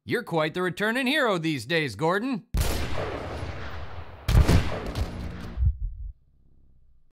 You're quite the returning hero these days, Gordon.